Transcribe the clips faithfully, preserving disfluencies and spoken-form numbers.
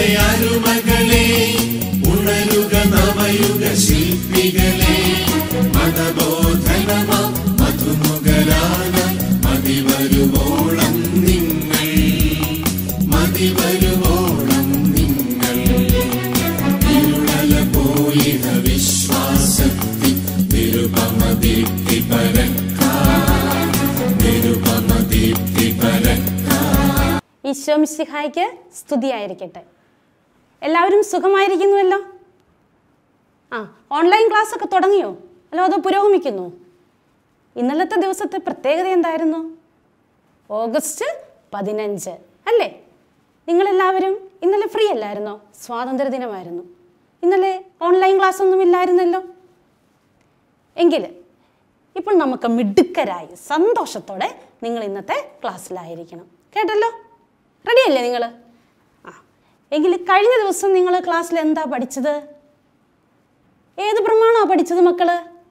അരുമകളെ ഉണരുക നവയുഗ ശില്പികളെ മതബോധനമ മധുമുഖരാന മതിവരുവോളം നിങ്ങൾ മതിവരുവോളം നിങ്ങൾ ഇരുളല പോയിഹ വിശ്വാസത്തി നിരുപമദീപ്തി പരക്ക നിരുപമദീപ്തി പരക്ക. ഈശോ മിശിഹായ്ക്ക് സ്തുതിയായിരിക്കട്ടെ. എല്ലാവരും സുഖമായിരിക്കുന്നുവല്ലോ. ആ ഓൺലൈൻ ക്ലാസ് ഒക്കെ തുടങ്ങിയോ? അല്ലോ അതോ പുരോഗമിക്കുന്നു? ഇന്നലത്തെ ദിവസത്തെ പ്രത്യേകത എന്തായിരുന്നു? ഓഗസ്റ്റ് പതിനഞ്ച് അല്ലേ? നിങ്ങളെല്ലാവരും ഇന്നലെ ഫ്രീ അല്ലായിരുന്നോ? സ്വാതന്ത്ര്യ ദിനമായിരുന്നു. ഇന്നലെ ഓൺലൈൻ ക്ലാസ് ഒന്നും ഇല്ലായിരുന്നല്ലോ. എങ്കിൽ ഇപ്പോൾ നമുക്ക് മിടുക്കരായി സന്തോഷത്തോടെ നിങ്ങൾ ഇന്നത്തെ ക്ലാസ്സിലായിരിക്കണം. കേട്ടല്ലോ? റെഡിയല്ലേ നിങ്ങൾ? ആ എങ്കിൽ കഴിഞ്ഞ ദിവസം നിങ്ങൾ ക്ലാസ്സിൽ എന്താ പഠിച്ചത്? ഏത് പ്രമാണമാണ് പഠിച്ചത് മക്കൾ?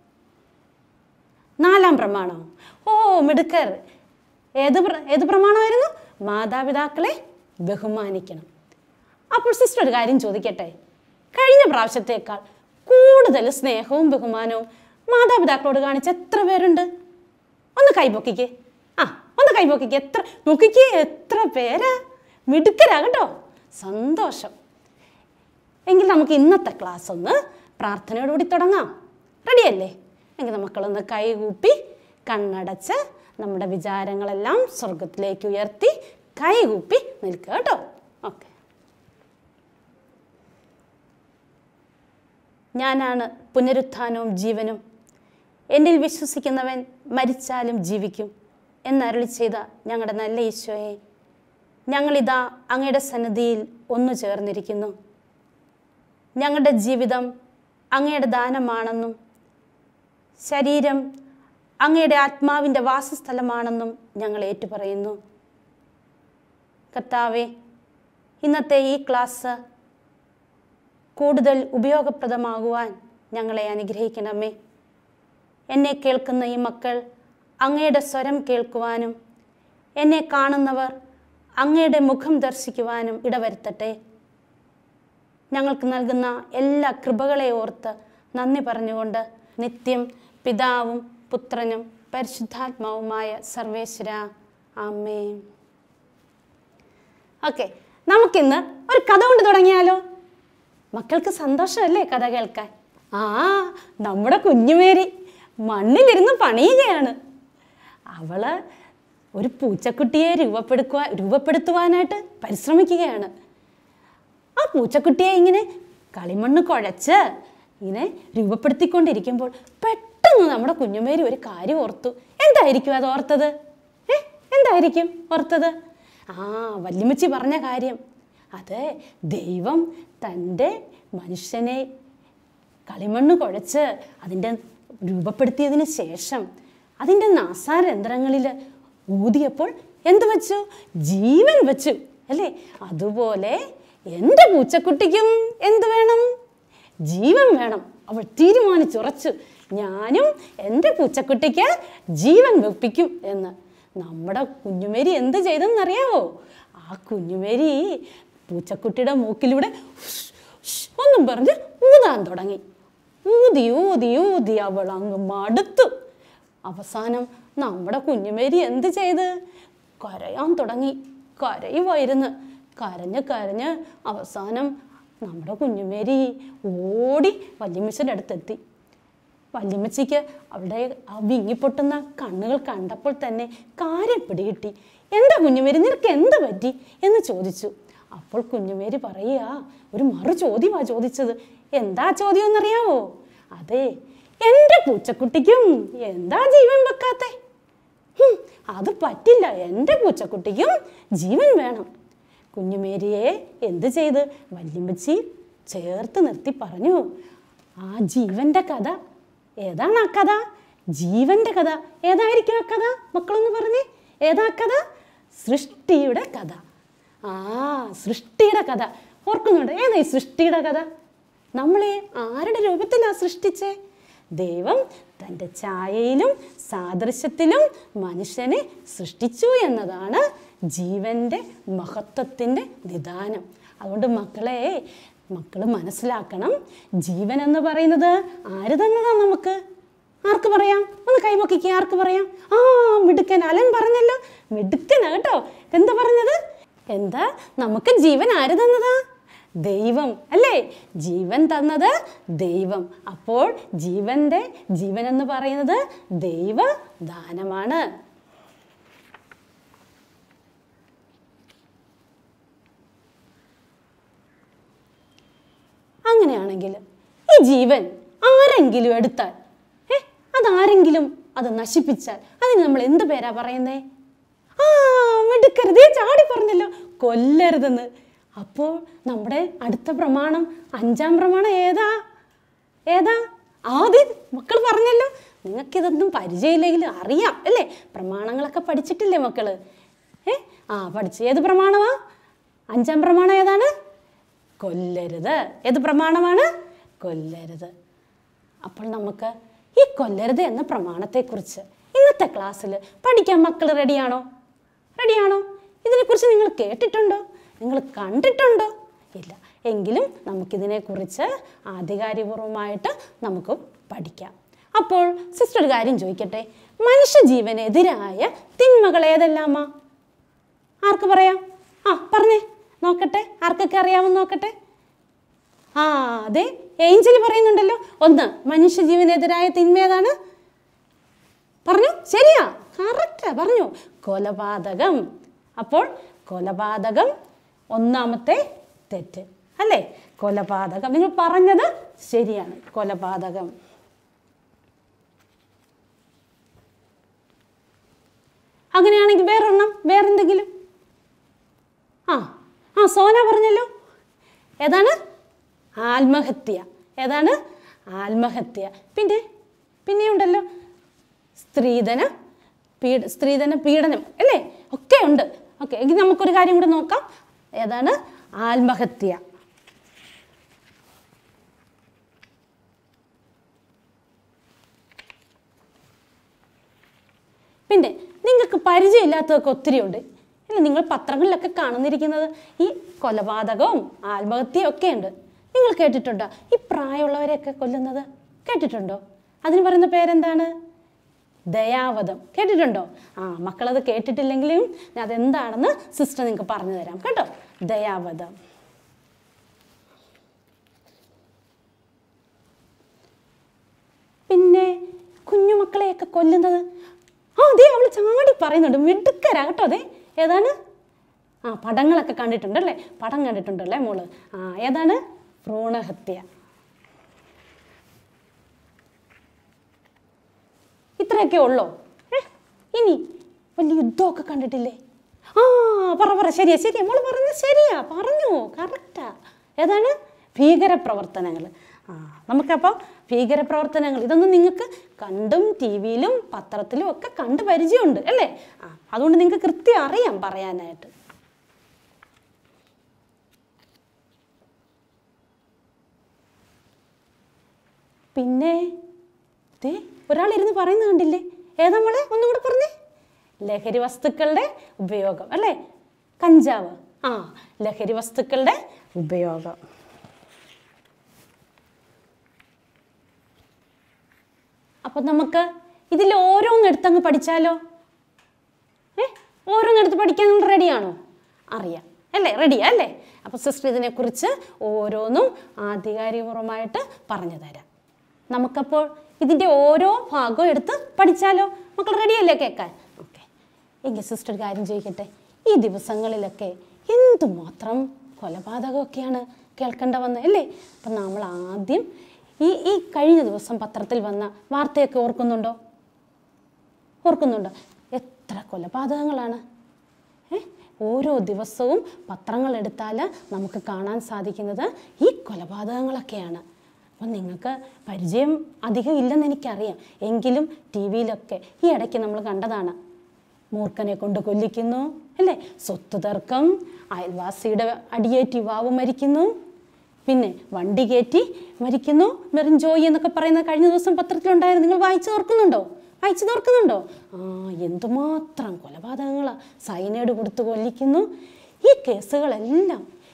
നാലാം പ്രമാണോ? ഓ മിടുക്കർ. ഏത് ഏത് പ്രമാണമായിരുന്നു? മാതാപിതാക്കളെ ബഹുമാനിക്കണം. അപ്പോൾ സിസ്റ്റർ ഒരു കാര്യം ചോദിക്കട്ടെ, കഴിഞ്ഞ പ്രാവശ്യത്തേക്കാൾ കൂടുതൽ സ്നേഹവും ബഹുമാനവും മാതാപിതാക്കളോട് കാണിച്ച എത്ര പേരുണ്ട്? ഒന്ന് കൈപൊക്കിക്ക്. ആ ഒന്ന് കൈപൊക്കിക്ക്. എത്ര നോക്കിക്ക്, എത്ര പേരാ? മിടുക്കരാകട്ടോ. സന്തോഷം. എങ്കിൽ നമുക്ക് ഇന്നത്തെ ക്ലാസ് ഒന്ന് പ്രാർത്ഥനയോടുകൂടി തുടങ്ങാം. റെഡിയല്ലേ? എങ്കിൽ മക്കളൊന്ന് കൈകൂപ്പി കണ്ണടച്ച് നമ്മുടെ വിചാരങ്ങളെല്ലാം സ്വർഗത്തിലേക്ക് ഉയർത്തി കൈകൂപ്പി നിൽക്കുക കേട്ടോ. ഓക്കെ. ഞാനാണ് പുനരുത്ഥാനവും ജീവനും. എന്നിൽ വിശ്വസിക്കുന്നവൻ മരിച്ചാലും ജീവിക്കും എന്നരുളി ചെയ്ത ഞങ്ങളുടെ നല്ല ഈശോയെ, ഞങ്ങളിതാ അങ്ങയുടെ സന്നിധിയിൽ ഒന്നു ചേർന്നിരിക്കുന്നു. ഞങ്ങളുടെ ജീവിതം അങ്ങയുടെ ദാനമാണെന്നും ശരീരം അങ്ങയുടെ ആത്മാവിൻ്റെ വാസസ്ഥലമാണെന്നും ഞങ്ങൾ ഏറ്റുപറയുന്നു. കർത്താവേ, ഇന്നത്തെ ഈ ക്ലാസ് കൂടുതൽ ഉപയോഗപ്രദമാകുവാൻ ഞങ്ങളെ അനുഗ്രഹിക്കണമേ. എന്നെ കേൾക്കുന്ന ഈ മക്കൾ അങ്ങയുടെ സ്വരം കേൾക്കുവാനും എന്നെ കാണുന്നവർ അങ്ങയുടെ മുഖം ദർശിക്കുവാനും ഇടവരുത്തട്ടെ. ഞങ്ങൾക്ക് നൽകുന്ന എല്ലാ കൃപകളെ ഓർത്ത് നന്ദി പറഞ്ഞുകൊണ്ട് നിത്യം പിതാവും പുത്രനും പരിശുദ്ധാത്മാവുമായ സർവേശ്വര ആമേൻ. ഓക്കെ, നമുക്കിന്ന് ഒരു കഥ കൊണ്ട് തുടങ്ങിയാലോ? മക്കൾക്ക് സന്തോഷമല്ലേ കഥ കേൾക്കാൻ? ആ നമ്മുടെ കുഞ്ഞുമേരി മണ്ണിലിരുന്ന് പണിയുകയാണ്. അവള് ഒരു പൂച്ചക്കുട്ടിയെ രൂപപ്പെടുക്കുവാൻ രൂപപ്പെടുത്തുവാനായിട്ട് പരിശ്രമിക്കുകയാണ്. ആ പൂച്ചക്കുട്ടിയെ ഇങ്ങനെ കളിമണ്ണ് കുഴച്ച് ഇങ്ങനെ രൂപപ്പെടുത്തിക്കൊണ്ടിരിക്കുമ്പോൾ പെട്ടെന്ന് നമ്മുടെ കുഞ്ഞുമേരി ഒരു കാര്യം ഓർത്തു. എന്തായിരിക്കും അത് ഓർത്തത്? ഏ എന്തായിരിക്കും ഓർത്തത്? ആ വല്യമ്മച്ചി പറഞ്ഞ കാര്യം. അതെ, ദൈവം തൻ്റെ മനുഷ്യനെ കളിമണ്ണ് കുഴച്ച് അതിൻ്റെ രൂപപ്പെടുത്തിയതിന് ശേഷം അതിൻ്റെ നാസാരന്ധ്രങ്ങളിൽ ഊതിയപ്പോൾ എന്ത് വെച്ചു? ജീവൻ വെച്ചു അല്ലേ? അതുപോലെ എൻ്റെ പൂച്ചക്കുട്ടിക്കും എന്ത് വേണം? ജീവൻ വേണം. അവൾ തീരുമാനിച്ചുറച്ചു, ഞാനും എൻ്റെ പൂച്ചക്കുട്ടിക്ക് ജീവൻ വെപ്പിക്കും എന്ന്. നമ്മുടെ കുഞ്ഞുമേരി എന്ത് ചെയ്തെന്നറിയാവോ? ആ കുഞ്ഞുമേരി പൂച്ചക്കുട്ടിയുടെ മൂക്കിലൂടെ ഒന്നും പറഞ്ഞ് ഊതാൻ തുടങ്ങി. ഊതി ഊതി ഊതി അവൾ അങ്ങ് മടുത്തു. അവസാനം നമ്മുടെ കുഞ്ഞുമേരി എന്ത് ചെയ്ത്? കരയാൻ തുടങ്ങി. കരയുമായിരുന്നു. കരഞ്ഞ് കരഞ്ഞ് അവസാനം നമ്മുടെ കുഞ്ഞുമേരി ഓടി വല്യമ്മച്ചിയുടെ അടുത്തെത്തി. വല്യമ്മച്ചിക്ക് അവളുടെ ആ വിങ്ങിപ്പൊട്ടുന്ന കണ്ണുകൾ കണ്ടപ്പോൾ തന്നെ കാര്യം പിടികിട്ടി. എന്താ കുഞ്ഞുമേരി, നിനക്ക് എന്ത് പറ്റി എന്ന് ചോദിച്ചു. അപ്പോൾ കുഞ്ഞുമേരി പറയുക, ഒരു മറു ചോദ്യമാണ് ചോദിച്ചത്. എന്താ ചോദ്യം എന്നറിയാവോ? അതെ, എൻ്റെ പൂച്ചക്കുട്ടിക്കും എന്താ ജീവൻ വെക്കാത്തെ? അത് പറ്റില്ല, എൻ്റെ പൂച്ചക്കുട്ടിക്കും ജീവൻ വേണം. കുഞ്ഞുമേരിയെ എന്ത് ചെയ്ത് വല്യമ്മച്ചി ചേർത്ത് നിർത്തി പറഞ്ഞു, ആ ജീവൻ്റെ കഥ ഏതാണ്? ആ കഥ ജീവൻ്റെ കഥ ഏതായിരിക്കും? ആ കഥ മക്കളൊന്ന് പറഞ്ഞേ, ഏതാ കഥ? സൃഷ്ടിയുടെ കഥ. ആ സൃഷ്ടിയുടെ കഥ ഓർക്കുന്നുണ്ട്? ഏതാ ഈ സൃഷ്ടിയുടെ കഥ? നമ്മളെ ആരുടെ രൂപത്തിലാണ് സൃഷ്ടിച്ചേ? ദൈവം തൻ്റെ ഛായയിലും സാദൃശ്യത്തിലും മനുഷ്യനെ സൃഷ്ടിച്ചു എന്നതാണ് ജീവൻ്റെ മഹത്വത്തിൻ്റെ നിദാനം. അതുകൊണ്ട് മക്കളെ മക്കൾ മനസ്സിലാക്കണം, ജീവൻ എന്ന് പറയുന്നത് ആര് തന്നതാ നമുക്ക്? ആർക്ക് പറയാം? ഒന്ന് കൈപൊക്കിക്ക്. ആർക്ക് പറയാം? ആ മിടുക്കൻ അലൻ പറഞ്ഞല്ലോ, മിടുക്കനാ കേട്ടോ. എന്താ പറഞ്ഞത്? എന്താ നമുക്ക് ജീവൻ ആര് തന്നതാ? ദൈവം അല്ലേ? ജീവൻ തന്നത് ദൈവം. അപ്പോൾ ജീവന്റെ ജീവൻ എന്ന് പറയുന്നത് ദൈവദാനമാണ്. അങ്ങനെയാണെങ്കിൽ ഈ ജീവൻ ആരെങ്കിലും എടുത്താൽ, ഏ അതാരെങ്കിലും അത് നശിപ്പിച്ചാൽ അതിന് നമ്മൾ എന്ത് പേരാ പറയുന്നേ? ആ മിടുക്കരുതേ, ചാടി പറഞ്ഞല്ലോ, കൊല്ലരുതെന്ന്. അപ്പോൾ നമ്മുടെ അടുത്ത പ്രമാണം, അഞ്ചാം പ്രമാണം ഏതാ ഏതാ ആദ്യം മക്കൾ പറഞ്ഞല്ലോ. നിങ്ങൾക്കിതൊന്നും പരിചയമില്ലെങ്കിൽ അറിയാം അല്ലേ? പ്രമാണങ്ങളൊക്കെ പഠിച്ചിട്ടില്ലേ മക്കള്? ഏ ആ പഠിച്ചു. ഏത് പ്രമാണമാ? അഞ്ചാം പ്രമാണം ഏതാണ്? കൊല്ലരുത്. ഏത് പ്രമാണമാണ്? കൊല്ലരുത്. അപ്പോൾ നമുക്ക് ഈ കൊല്ലരുത് എന്ന പ്രമാണത്തെക്കുറിച്ച് ഇന്നത്തെ ക്ലാസ്സിൽ പഠിക്കാൻ മക്കൾ റെഡിയാണോ? റെഡിയാണോ? ഇതിനെക്കുറിച്ച് നിങ്ങൾ കേട്ടിട്ടുണ്ടോ? നിങ്ങൾ കണ്ടിട്ടുണ്ടോ? ഇല്ല. എങ്കിലും നമുക്കിതിനെക്കുറിച്ച് ആധികാരികപൂർവമായിട്ട് നമുക്ക് പഠിക്കാം. അപ്പോൾ സിസ്റ്റർ ഒരു കാര്യം ചോദിക്കട്ടെ, മനുഷ്യജീവനെതിരായ തിന്മകൾ ഏതെല്ലാമാ? ആർക്ക് പറയാം? ആ പറഞ്ഞേ നോക്കട്ടെ, ആർക്കൊക്കെ അറിയാമെന്ന് നോക്കട്ടെ. ആ അതെ, ഏഞ്ചൽ പറയുന്നുണ്ടല്ലോ. ഒന്ന്, മനുഷ്യജീവനെതിരായ തിന്മ ഏതാണ്? പറഞ്ഞു. ശരിയാ, കറക്റ്റാ പറഞ്ഞു. കൊലപാതകം. അപ്പോൾ കൊലപാതകം ഒന്നാമത്തെ തെറ്റ് അല്ലേ? കൊലപാതകം. നിങ്ങൾ പറഞ്ഞത് ശരിയാണ്, കൊലപാതകം. അങ്ങനെയാണെങ്കിൽ വേറൊരെണ്ണം, വേറെന്തെങ്കിലും? ആ ആ സോന പറഞ്ഞല്ലോ. ഏതാണ്? ആത്മഹത്യ. ഏതാണ്? ആത്മഹത്യ. പിന്നെ പിന്നെയുണ്ടല്ലോ സ്ത്രീധന പീഡ സ്ത്രീധന പീഡനം അല്ലേ? ഒക്കെ ഉണ്ട്. ഓക്കെ, എങ്കിൽ നമുക്കൊരു കാര്യം കൂടെ നോക്കാം. ഏതാണ്? ആത്മഹത്യ. പിന്നെ നിങ്ങൾക്ക് പരിചയമില്ലാത്തതൊക്കെ ഒത്തിരി ഉണ്ട് അല്ലേ? നിങ്ങൾ പത്രങ്ങളിലൊക്കെ കാണുന്നിരിക്കുന്നത് ഈ കൊലപാതകവും ആത്മഹത്യയും ഒക്കെ ഉണ്ട്. നിങ്ങൾ കേട്ടിട്ടുണ്ടോ ഈ പ്രായമുള്ളവരെയൊക്കെ കൊല്ലുന്നത്? കേട്ടിട്ടുണ്ടോ? അതിന് പറയുന്ന പേരെന്താണ്? ദയാവധം. കേട്ടിട്ടുണ്ടോ? ആ മക്കളത് കേട്ടിട്ടില്ലെങ്കിലും അതെന്താണെന്ന് സിസ്റ്റർ നിങ്ങൾക്ക് പറഞ്ഞു തരാം കേട്ടോ. ദയാവധം. പിന്നെ കുഞ്ഞുമക്കളെയൊക്കെ കൊല്ലുന്നത്, ആ അതെ അവൾ ചാടി പറയുന്നുണ്ട്, മിടുക്കരാ കേട്ടോ. അതെ ഏതാണ്? ആ പടങ്ങളൊക്കെ കണ്ടിട്ടുണ്ടല്ലേ? പടം കണ്ടിട്ടുണ്ടല്ലേ മോള്? ആ ഏതാണ്? ഭ്രൂണഹത്യ. ഇത്രയൊക്കെ ഉള്ളോ? ഏ ഇനി വലിയ യുദ്ധമൊക്കെ കണ്ടിട്ടില്ലേ? ആ പറ പറ ശരിയാ ശരിയാ മോള് പറഞ്ഞത് ശരിയാ, പറഞ്ഞു, കറക്റ്റാ. ഏതാണ്? ഭീകരപ്രവർത്തനങ്ങൾ. ആ നമുക്കപ്പോൾ ഭീകരപ്രവർത്തനങ്ങൾ ഇതൊന്നും നിങ്ങൾക്ക് കണ്ടും ടി വിയിലും പത്രത്തിലും ഒക്കെ കണ്ട് പരിചയമുണ്ട് അല്ലേ? ആ അതുകൊണ്ട് നിങ്ങൾക്ക് കൃത്യം അറിയാം പറയാനായിട്ട്. പിന്നെ ദേ ഒരാളിരുന്ന് പറയുന്നത് കണ്ടില്ലേ? ഏതാ മോളെ? ഒന്നും കൂടെ പറഞ്ഞേ. ലഹരി വസ്തുക്കളുടെ ഉപയോഗം അല്ലേ? കഞ്ചാവ്. ആ ലഹരി വസ്തുക്കളുടെ ഉപയോഗം. അപ്പം നമുക്ക് ഇതിൽ ഓരോന്നെടുത്തങ്ങ് പഠിച്ചാലോ? ഏ ഓരോന്നെടുത്ത് പഠിക്കാൻ നിങ്ങൾ റെഡിയാണോ? അറിയാം അല്ലേ? റെഡിയാ അല്ലേ? അപ്പോൾ സിസ്റ്റർ ഇതിനെക്കുറിച്ച് ഓരോന്നും ആധികാരികപൂർവമായിട്ട് പറഞ്ഞു തരാം. നമുക്കപ്പോൾ ഇതിൻ്റെ ഓരോ ഭാഗവും എടുത്ത് പഠിച്ചാലോ? മക്കൾ റെഡിയല്ലേ കേൾക്കാൻ? ഓക്കെ, എങ്കിൽ സിസ്റ്റർ കാര്യം ചോദിക്കട്ടെ, ഈ ദിവസങ്ങളിലൊക്കെ എന്തുമാത്രം കൊലപാതകമൊക്കെയാണ് കേൾക്കേണ്ട വന്നത് അല്ലേ? അപ്പം നമ്മൾ ആദ്യം ഈ ഈ കഴിഞ്ഞ ദിവസം പത്രത്തിൽ വന്ന വാർത്തയൊക്കെ ഓർക്കുന്നുണ്ടോ? ഓർക്കുന്നുണ്ടോ? എത്ര കൊലപാതകങ്ങളാണ്! ഏ ഓരോ ദിവസവും പത്രങ്ങൾ എടുത്താൽ നമുക്ക് കാണാൻ സാധിക്കുന്നത് ഈ കൊലപാതകങ്ങളൊക്കെയാണ്. അപ്പം നിങ്ങൾക്ക് പരിചയം അധികം ഇല്ലെന്ന് എനിക്കറിയാം, എങ്കിലും ടി വിയിലൊക്കെ ഈ ഇടയ്ക്ക് നമ്മൾ കണ്ടതാണ്. മൂർഖനെ കൊണ്ട് കൊല്ലിക്കുന്നു അല്ലേ? സ്വത്ത് തർക്കം, അയൽവാസിയുടെ അടിയേറ്റ് യുവാവ് മരിക്കുന്നു, പിന്നെ വണ്ടി കയറ്റി മരിക്കുന്നു, മെറിൻ ജോയി എന്നൊക്കെ പറയുന്ന കഴിഞ്ഞ ദിവസം പത്രത്തിലുണ്ടായിരുന്നു. നിങ്ങൾ വായിച്ചു ഓർക്കുന്നുണ്ടോ? വായിച്ചു ഓർക്കുന്നുണ്ടോ? ആ എന്തുമാത്രം കൊലപാതകങ്ങളാണ്! സൈനൈഡ് കൊടുത്ത് കൊല്ലിക്കുന്നു. ഈ കേസുകളെല്ലാം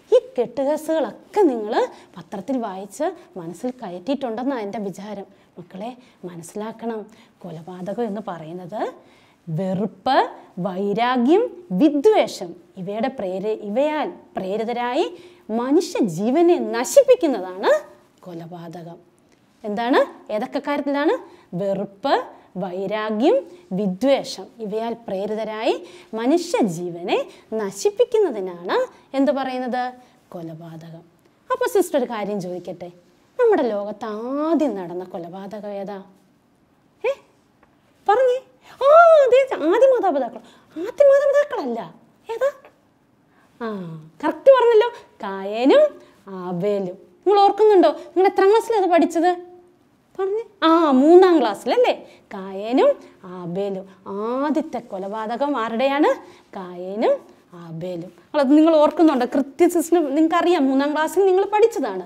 ഈ കെട്ടുകേസുകളൊക്കെ നിങ്ങൾ പത്രത്തിൽ വായിച്ച് മനസ്സിൽ കയറ്റിയിട്ടുണ്ടെന്നാണ് എൻ്റെ വിചാരം. മക്കളെ മനസ്സിലാക്കണം, കൊലപാതകം എന്ന് പറയുന്നത് വെറുപ്പ്, വൈരാഗ്യം, വിദ്വേഷം ഇവയുടെ പ്രേര ഇവയാൽ പ്രേരിതരായി മനുഷ്യ ജീവനെ നശിപ്പിക്കുന്നതാണ് കൊലപാതകം. എന്താണ്? ഏതൊക്കെ കാര്യത്തിലാണ്? വെറുപ്പ്, വൈരാഗ്യം, വിദ്വേഷം ഇവയാൽ പ്രേരിതരായി മനുഷ്യ ജീവനെ നശിപ്പിക്കുന്നതിനാണ് എന്ത് പറയുന്നത്? കൊലപാതകം. അപ്പോൾ സിസ്റ്റർ ഒരു കാര്യം ചോദിക്കട്ടെ, നമ്മുടെ ലോകത്ത് ആദ്യം നടന്ന കൊലപാതകം ഏതാ? ഏ പറഞ്ഞേ. ആ അതെ, ആദ്യ മാതാപിതാക്കൾ. ആദ്യ മാതാപിതാക്കളല്ല, ഏതാ? ആ കറക്റ്റ് പറഞ്ഞല്ലോ, കായേനും ആബേലും. നിങ്ങൾ ഓർക്കുന്നുണ്ടോ? നിങ്ങൾ എത്രാം ക്ലാസ്സിലാണ് പഠിച്ചത്? പറഞ്ഞേ. ആ മൂന്നാം ക്ലാസ്സിലല്ലേ? കായേനും ആബേലും. ആദ്യത്തെ കൊലപാതകം ആരുടെയാണ്? കായേനും ആബേലും. അത് നിങ്ങൾ ഓർക്കുന്നുണ്ടോ? കൃത്യ സിസ്റ്റം നിങ്ങൾക്ക് അറിയാം, മൂന്നാം ക്ലാസ്സിൽ നിങ്ങൾ പഠിച്ചതാണ്.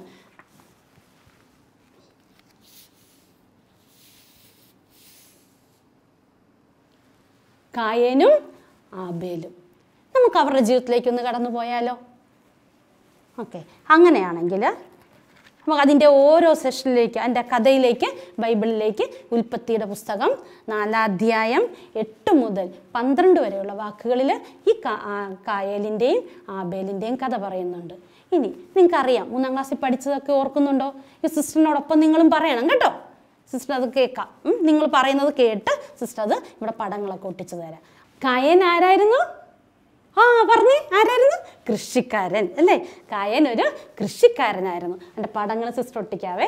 കായേനും ആബേലും. നമുക്ക് അവരുടെ ജീവിതത്തിലേക്ക് ഒന്ന് കടന്നു പോയാലോ? ഓക്കെ, അങ്ങനെയാണെങ്കിൽ നമുക്ക് അതിൻ്റെ ഓരോ സെഷനിലേക്ക്, അതിൻ്റെ കഥയിലേക്ക്, ബൈബിളിലേക്ക്, ഉൽപ്പത്തിയുടെ പുസ്തകം നാലാധ്യായം എട്ട് മുതൽ പന്ത്രണ്ട് വരെയുള്ള വാക്കുകളിൽ ഈ കായേലിൻ്റെയും ആബേലിൻ്റെയും കഥ പറയുന്നുണ്ട്. ഇനി നിങ്ങൾക്കറിയാം, മൂന്നാം ക്ലാസ്സിൽ പഠിച്ചതൊക്കെ ഓർക്കുന്നുണ്ടോ? ഈ സിസ്റ്ററിനോടൊപ്പം നിങ്ങളും പറയണം കേട്ടോ. സിസ്റ്റർ അത് കേൾക്കാം. നിങ്ങൾ പറയുന്നത് കേട്ട് സിസ്റ്റർ അത് ഇവിടെ പടങ്ങളൊക്കെ ഒട്ടിച്ചു തരാം. കായേൻ ആരായിരുന്നു? ആ പറഞ്ഞേ, ആരായിരുന്നു? കൃഷിക്കാരൻ അല്ലേ? കായേൻ ഒരു കൃഷിക്കാരനായിരുന്നു. എൻ്റെ പടങ്ങൾ സിസ്റ്റർ ഒട്ടിക്കാവേ.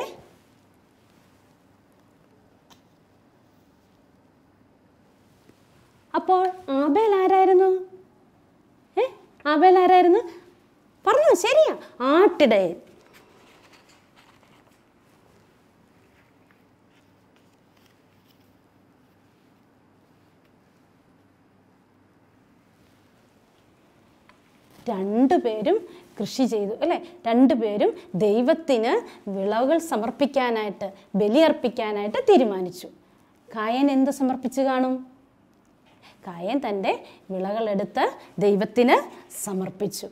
അപ്പോൾ ആബേൽ ആരായിരുന്നു? ഏ ആബേൽ ആരായിരുന്നു? പറഞ്ഞു, ശരിയാ, ആട്ടിടയൻ. രണ്ടുപേരും കൃഷി ചെയ്തു അല്ലേ? രണ്ടുപേരും ദൈവത്തിന് വിളവുകൾ സമർപ്പിക്കാനായിട്ട്, ബലിയർപ്പിക്കാനായിട്ട് തീരുമാനിച്ചു. കായേൻ എന്ത് സമർപ്പിച്ചു കാണും? കായേൻ തൻ്റെ വിളകളെടുത്ത് ദൈവത്തിന് സമർപ്പിച്ചു.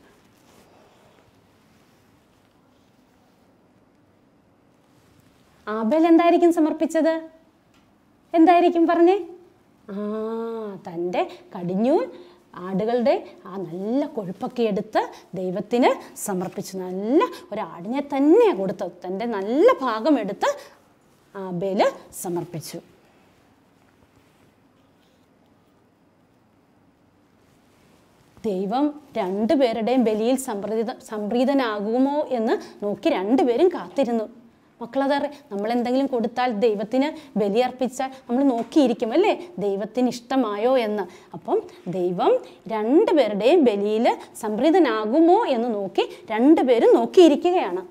ആബേൽ എന്തായിരിക്കും സമർപ്പിച്ചത്? എന്തായിരിക്കും പറഞ്ഞേ? ആ തൻ്റെ കടിഞ്ഞൂൽ ആടുകളുടെ ആ നല്ല കൊഴുപ്പൊക്കെ എടുത്ത് ദൈവത്തിന് സമർപ്പിച്ചു. നല്ല ഒരാടിനെ തന്നെയാണ് കൊടുത്തത്. തൻ്റെ നല്ല ഭാഗം എടുത്ത് ആബേൽ സമർപ്പിച്ചു. ദൈവം രണ്ടുപേരുടെയും ബലിയിൽ സംപ്രീത സംപ്രീതനാകുമോ എന്ന് നോക്കി രണ്ടുപേരും കാത്തിരുന്നു. മക്കളതറി, നമ്മൾ എന്തെങ്കിലും കൊടുത്താൽ, ദൈവത്തിന് ബലിയർപ്പിച്ചാൽ നമ്മൾ നോക്കിയിരിക്കും അല്ലേ, ദൈവത്തിന് ഇഷ്ടമായോ എന്ന്. അപ്പം ദൈവം രണ്ടുപേരുടെയും ബലിയിൽ സംപ്രീതനാകുമോ എന്ന് നോക്കി രണ്ടുപേരും നോക്കിയിരിക്കുകയാണ്.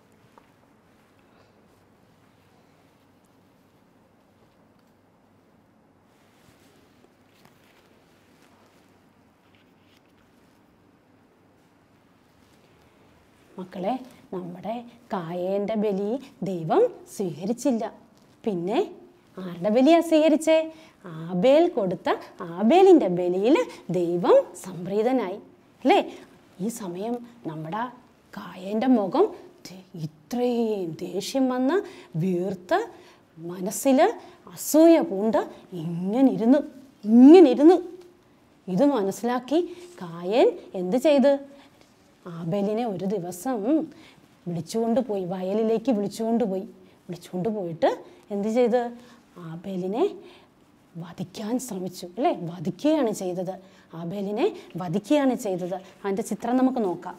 മക്കളെ, നമ്മുടെ കായേൻ്റെ ബലി ദൈവം സ്വീകരിച്ചില്ല. പിന്നെ ആരുടെ ബലിയാണ് സ്വീകരിച്ചേ? ആബേൽ കൊടുത്ത ആബേലിൻ്റെ ബലിയിൽ ദൈവം സംപ്രീതനായി അല്ലേ? ഈ സമയം നമ്മുടെ കായേൻ്റെ മുഖം ഇത്രയും ദേഷ്യം വന്ന് വീർത്ത് മനസ്സിൽ അസൂയ പൂണ്ട് ഇങ്ങനിരുന്നു ഇങ്ങനിരുന്നു ഇത് മനസ്സിലാക്കി കായേൻ എന്ത് ചെയ്ത്? ആബേലിനെ ഒരു ദിവസം വിളിച്ചുകൊണ്ട് പോയി, വയലിലേക്ക് വിളിച്ചുകൊണ്ട് പോയി. വിളിച്ചുകൊണ്ട് പോയിട്ട് എന്ത് ചെയ്ത്? ആബേലിനെ വധിക്കാൻ ശ്രമിച്ചു അല്ലേ? വധിക്കുകയാണ് ചെയ്തത്. ആബേലിനെ വധിക്കുകയാണ് ചെയ്തത്. അതിൻ്റെ ചിത്രം നമുക്ക് നോക്കാം.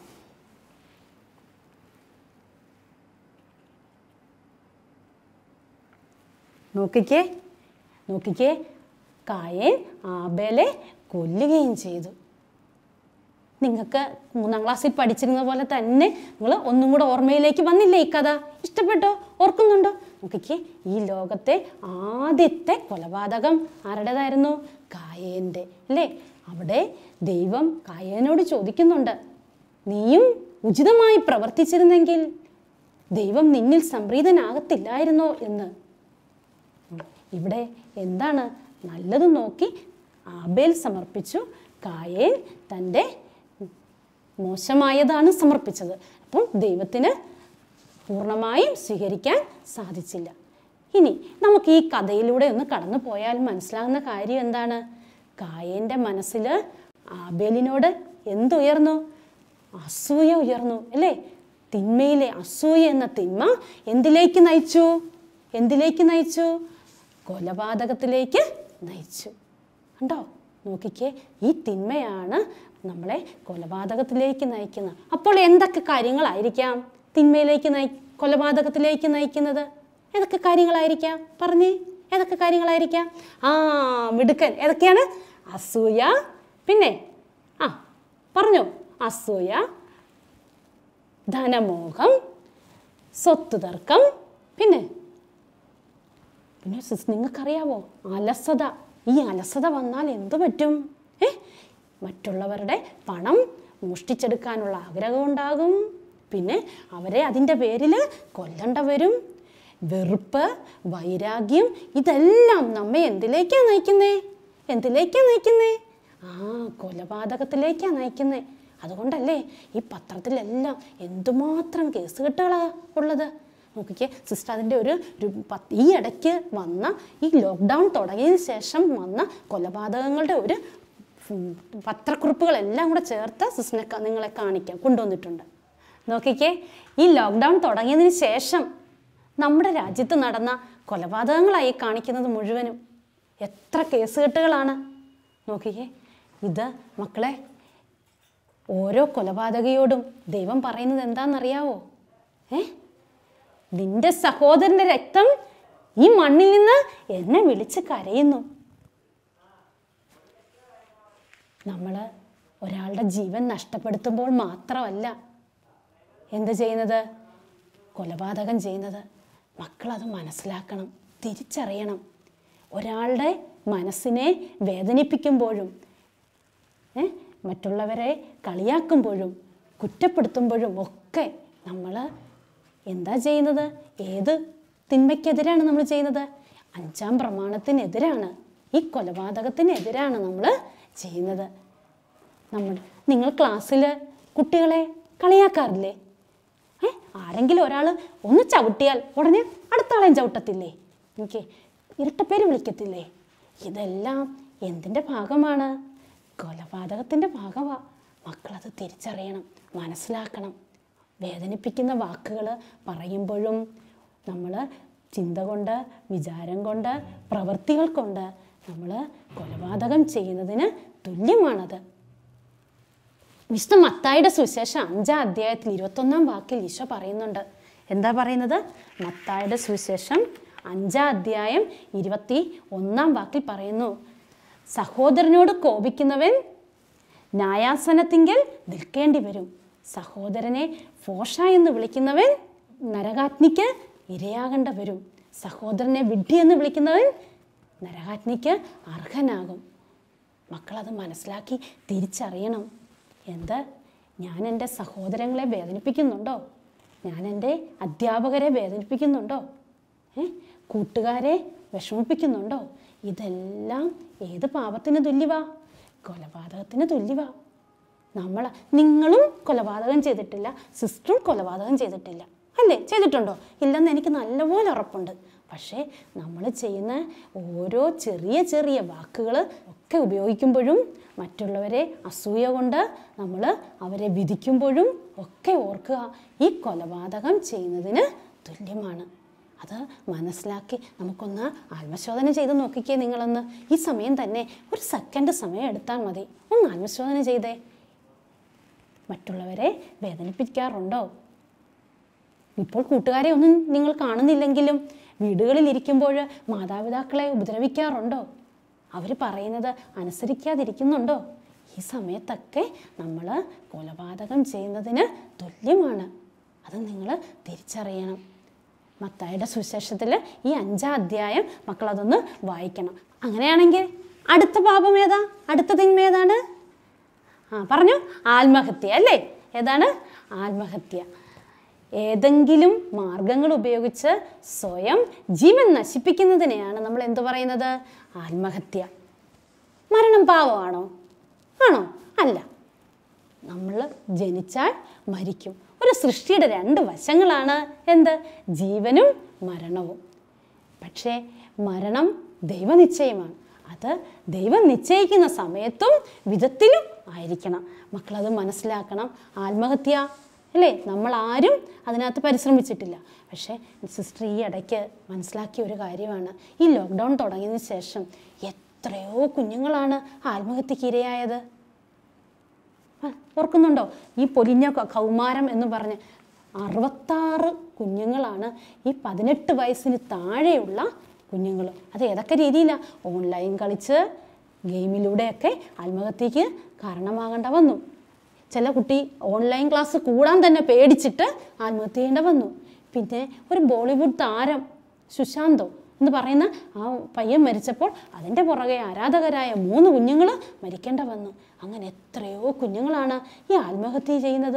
നോക്കിക്കേ നോക്കിക്കേ കായേൻ ആബേലെ കൊല്ലുകയും ചെയ്തു. നിങ്ങൾക്ക് മൂന്നാം ക്ലാസ്സിൽ പഠിച്ചിരുന്ന പോലെ തന്നെ നിങ്ങൾ ഒന്നും കൂടെ ഓർമ്മയിലേക്ക് വന്നില്ലേ ഈ കഥ? ഇഷ്ടപ്പെട്ടോ? ഓർക്കുന്നുണ്ടോ? നോക്കിക്കേ, ഈ ലോകത്തെ ആദ്യത്തെ കൊലപാതകം ആരുടേതായിരുന്നു? കായേൻ്റെ അല്ലേ? അവിടെ ദൈവം കായേനോട് ചോദിക്കുന്നുണ്ട്, നീയും ഉചിതമായി പ്രവർത്തിച്ചിരുന്നെങ്കിൽ ദൈവം നിന്നിൽ സംപ്രീതനാകത്തില്ലായിരുന്നോ എന്ന്. ഇവിടെ എന്താണ്? നല്ലത് നോക്കി ആബേൽ സമർപ്പിച്ചു. കായേൻ തൻ്റെ മോശമായതാണ് സമർപ്പിച്ചത്. അപ്പോൾ ദൈവത്തിന് പൂർണ്ണമായും സ്വീകരിക്കാൻ സാധിച്ചില്ല. ഇനി നമുക്ക് ഈ കഥയിലൂടെ ഒന്ന് കടന്നു പോയാൽ മനസ്സിലാകുന്ന കാര്യം എന്താണ്? കായൻ്റെ മനസ്സിൽ ആബേലിനോട് എന്തുയർന്നു? അസൂയ ഉയർന്നു അല്ലേ? തിന്മയിലെ അസൂയ എന്ന തിന്മ എന്തിലേക്ക് നയിച്ചു? എന്തിലേക്ക് നയിച്ചു? കൊലപാതകത്തിലേക്ക് നയിച്ചു. കണ്ടോ? നോക്കിക്കേ, ഈ തിന്മയാണ് നമ്മളെ കൊലപാതകത്തിലേക്ക് നയിക്കുന്നത്. അപ്പോൾ എന്തൊക്കെ കാര്യങ്ങളായിരിക്കാം തിന്മയിലേക്ക് നയി കൊലപാതകത്തിലേക്ക് നയിക്കുന്നത്? ഏതൊക്കെ കാര്യങ്ങളായിരിക്കാം? പറഞ്ഞേ, ഏതൊക്കെ കാര്യങ്ങളായിരിക്കാം? ആ മിടുക്കൻ. ഏതൊക്കെയാണ്? അസൂയ, പിന്നെ ആ പറഞ്ഞോ, അസൂയ, ധനമോഹം, സ്വത്ത് തർക്കം, പിന്നെ പിന്നെ നിങ്ങൾക്കറിയാവോ അലസത. ഈ അലസത വന്നാൽ എന്തു പറ്റും? ഏ മറ്റുള്ളവരുടെ പണം മോഷ്ടിച്ചെടുക്കാനുള്ള ആഗ്രഹം ഉണ്ടാകും. പിന്നെ അവരെ അതിൻ്റെ പേരിൽ കൊല്ലണ്ട വരും. വെറുപ്പ്, വൈരാഗ്യം, ഇതെല്ലാം നമ്മെ എന്തിലേക്കാണ് നയിക്കുന്നേ? എന്തിലേക്കാണ് നയിക്കുന്നേ? ആ കൊലപാതകത്തിലേക്കാണ് നയിക്കുന്നേ. അതുകൊണ്ടല്ലേ ഈ പത്രത്തിലെല്ലാം എന്തുമാത്രം കേസുകെട്ടുകളാണ് ഉള്ളത്. നോക്കിക്കേ സിസ്റ്റർ, അതിൻ്റെ ഒരു ഈ ഇടയ്ക്ക് വന്ന ഈ ലോക്ക്ഡൗൺ തുടങ്ങിയതിന് ശേഷം വന്ന കൊലപാതകങ്ങളുടെ ഒരു പത്രക്കുറിപ്പുകളെല്ലാം കൂടെ ചേർത്ത് സിസ്റ്ററിനെ നിങ്ങളെ കാണിക്കാം കൊണ്ടുവന്നിട്ടുണ്ട്. നോക്കിക്കേ, ഈ ലോക്ക്ഡൗൺ തുടങ്ങിയതിന് ശേഷം നമ്മുടെ രാജ്യത്ത് നടന്ന കൊലപാതകങ്ങളായി കാണിക്കുന്നത് മുഴുവനും. എത്ര കേസുകെട്ടുകളാണ് നോക്കിക്കേ. ഇത് മക്കളെ, ഓരോ കൊലപാതകയോടും ദൈവം പറയുന്നത് എന്താണെന്നറിയാവോ? ഏ നിന്റെ സഹോദരൻ്റെ രക്തം ഈ മണ്ണിൽ നിന്ന് എന്നെ വിളിച്ച് കരയുന്നു. നമ്മൾ ഒരാളുടെ ജീവൻ നഷ്ടപ്പെടുത്തുമ്പോൾ മാത്രമല്ല എന്ത് ചെയ്യുന്നത്? കൊലപാതകം ചെയ്യുന്നത്. മക്കളത് മനസ്സിലാക്കണം, തിരിച്ചറിയണം. ഒരാളുടെ മനസ്സിനെ വേദനിപ്പിക്കുമ്പോഴും ഏ മറ്റുള്ളവരെ കളിയാക്കുമ്പോഴും കുറ്റപ്പെടുത്തുമ്പോഴും ഒക്കെ നമ്മൾ എന്താ ചെയ്യുന്നത്? ഏത് തിന്മയ്ക്കെതിരാണ് നമ്മൾ ചെയ്യുന്നത്? അഞ്ചാം പ്രമാണത്തിനെതിരാണ്, ഈ കൊലപാതകത്തിനെതിരാണ് നമ്മൾ ചെയ്യുന്നത്. നമ്മൾ നിങ്ങൾ ക്ലാസ്സിൽ കുട്ടികളെ കളിയാക്കാറില്ലേ? ഏ ആരെങ്കിലും ഒരാൾ ഒന്ന് ചവിട്ടിയാൽ ഉടനെ അടുത്ത ആളെയും ചവിട്ടത്തില്ലേ? എനിക്ക് ഇരട്ടപ്പേര് വിളിക്കത്തില്ലേ? ഇതെല്ലാം എന്തിൻ്റെ ഭാഗമാണ്? കൊലപാതകത്തിൻ്റെ ഭാഗമാണ്. മക്കളത് തിരിച്ചറിയണം, മനസ്സിലാക്കണം. വേദനിപ്പിക്കുന്ന വാക്കുകൾ പറയുമ്പോഴും നമ്മൾ ചിന്ത കൊണ്ട്, വിചാരം കൊണ്ട്, പ്രവൃത്തികൾ കൊണ്ട് നമ്മൾ കൊലപാതകം ചെയ്യുന്നതിന് തുല്യമാണത്. വിശുദ്ധ മത്തായിയുടെ സുവിശേഷം അഞ്ചാം അധ്യായത്തിൽ ഇരുപത്തൊന്നാം വാക്കിൽ ഈശോ പറയുന്നുണ്ട്. എന്താ പറയുന്നത്? മത്തായിയുടെ സുവിശേഷം അഞ്ചാം അധ്യായം ഇരുപത്തി ഒന്നാം വാക്കിൽ പറയുന്നു, സഹോദരനോട് കോപിക്കുന്നവൻ ന്യായാസനത്തിങ്കൽ നിൽക്കേണ്ടി വരും. സഹോദരനെ ഫോഷ എന്ന് വിളിക്കുന്നവൻ നരകാഗ്നിക്ക് ഇരയാകേണ്ട വരും. സഹോദരനെ വിഡ്ഢി എന്ന് വിളിക്കുന്നവൻ നരകാഗ്നിക്ക് അർഹനാകും. മക്കളത് മനസ്സിലാക്കി തിരിച്ചറിയണം. എന്ത്? ഞാൻ എൻ്റെ സഹോദരങ്ങളെ വേദനിപ്പിക്കുന്നുണ്ടോ? ഞാൻ എൻ്റെ അധ്യാപകരെ വേദനിപ്പിക്കുന്നുണ്ടോ? ഏ കൂട്ടുകാരെ വിഷമിപ്പിക്കുന്നുണ്ടോ? ഇതെല്ലാം ഏത് പാപത്തിന് തുല്യവാ? കൊലപാതകത്തിന് തുല്യവാ. നമ്മൾ നിങ്ങളും കൊലപാതകം ചെയ്തിട്ടില്ല, സിസ്റ്ററും കൊലപാതകം ചെയ്തിട്ടില്ല അല്ലേ? ചെയ്തിട്ടുണ്ടോ? ഇല്ലെന്ന് എനിക്ക് നല്ലപോലെ ഉറപ്പുണ്ട്. പക്ഷേ നമ്മൾ ചെയ്യുന്ന ഓരോ ചെറിയ ചെറിയ വാക്കുകൾ ഒക്കെ ഉപയോഗിക്കുമ്പോഴും മറ്റുള്ളവരെ അസൂയ കൊണ്ട് നമ്മൾ അവരെ വിധിക്കുമ്പോഴും ഒക്കെ ഓർക്കുക, ഈ കൊലപാതകം ചെയ്യുന്നതിന് തുല്യമാണ്. അത് മനസ്സിലാക്കി നമുക്കൊന്ന് ആത്മശോധന ചെയ്ത് നോക്കിക്കേ. നിങ്ങളൊന്ന് ഈ സമയം തന്നെ ഒരു സെക്കൻഡ് സമയം എടുത്താൽ മതി. ഒന്ന് ആത്മശോധന ചെയ്തേ. മറ്റുള്ളവരെ വേദനിപ്പിക്കാറുണ്ടോ? ഇപ്പോൾ കൂട്ടുകാരെ ഒന്നും നിങ്ങൾ കാണുന്നില്ലെങ്കിലും വീടുകളിലിരിക്കുമ്പോൾ മാതാപിതാക്കളെ ഉപദ്രവിക്കാറുണ്ടോ? അവർ പറയുന്നത് അനുസരിക്കാതിരിക്കുന്നുണ്ടോ? ഈ സമയത്തൊക്കെ നമ്മൾ കൊലപാതകം ചെയ്യുന്നതിന് തുല്യമാണ്. അത് നിങ്ങൾ തിരിച്ചറിയണം. മത്തായിയുടെ സുവിശേഷത്തിൽ ഈ അഞ്ചാം അധ്യായം മക്കളതൊന്ന് വായിക്കണം. അങ്ങനെയാണെങ്കിൽ അടുത്ത പാപം ഏതാ? അടുത്ത തിന്മ ഏതാണ്? ആ പറഞ്ഞു, ആത്മഹത്യ അല്ലേ? ഏതാണ്? ആത്മഹത്യ. ഏതെങ്കിലും മാർഗങ്ങൾ ഉപയോഗിച്ച് സ്വയം ജീവൻ നശിപ്പിക്കുന്നതിനെയാണ് നമ്മൾ എന്തു പറയുന്നത്? ആത്മഹത്യ. മരണം പാവമാണോ? ആണോ? അല്ല. നമ്മൾ ജനിച്ചാൽ മരിക്കും. ഒരു സൃഷ്ടിയുടെ രണ്ട് വശങ്ങളാണ് എന്ത്? ജീവനും മരണവും. പക്ഷേ മരണം ദൈവനിശ്ചയമാണ്. അത് ദൈവം നിശ്ചയിക്കുന്ന സമയത്തും വിധത്തിലും ആയിരിക്കണം. മക്കളത് മനസ്സിലാക്കണം. ആത്മഹത്യ അല്ലേ, നമ്മൾ ആരും അതിനകത്ത് പരിശ്രമിച്ചിട്ടില്ല. പക്ഷേ സിസ്റ്റർ ഈ ഇടയ്ക്ക് മനസ്സിലാക്കിയ ഒരു കാര്യമാണ്, ഈ ലോക്ക്ഡൗൺ തുടങ്ങിയതിന് ശേഷം എത്രയോ കുഞ്ഞുങ്ങളാണ് ആത്മഹത്യക്ക് ഇരയായത്. ഓർക്കുന്നുണ്ടോ? ഈ പൊലിഞ്ഞ കൗമാരം എന്ന് പറഞ്ഞ് അറുപത്താറ് കുഞ്ഞുങ്ങളാണ് ഈ പതിനെട്ട് വയസ്സിന് താഴെയുള്ള കുഞ്ഞുങ്ങൾ. അത് ഏതൊക്കെ രീതിയിലാണ്? ഓൺലൈൻ കളിച്ച് ഗെയിമിലൂടെയൊക്കെ ആത്മഹത്യക്ക് കാരണമാകേണ്ട വന്നു. ചില കുട്ടി ഓൺലൈൻ ക്ലാസ് കൂടാൻ തന്നെ പേടിച്ചിട്ട് ആത്മഹത്യ ചെയ്യേണ്ട വന്നു. പിന്നെ ഒരു ബോളിവുഡ് താരം സുശാന്തോ എന്ന് പറയുന്ന ആ പയ്യൻ മരിച്ചപ്പോൾ അതിൻ്റെ പുറകെ ആരാധകരായ മൂന്ന് കുഞ്ഞുങ്ങൾ മരിക്കേണ്ട വന്നു. അങ്ങനെ എത്രയോ കുഞ്ഞുങ്ങളാണ് ഈ ആത്മഹത്യ ചെയ്യുന്നത്.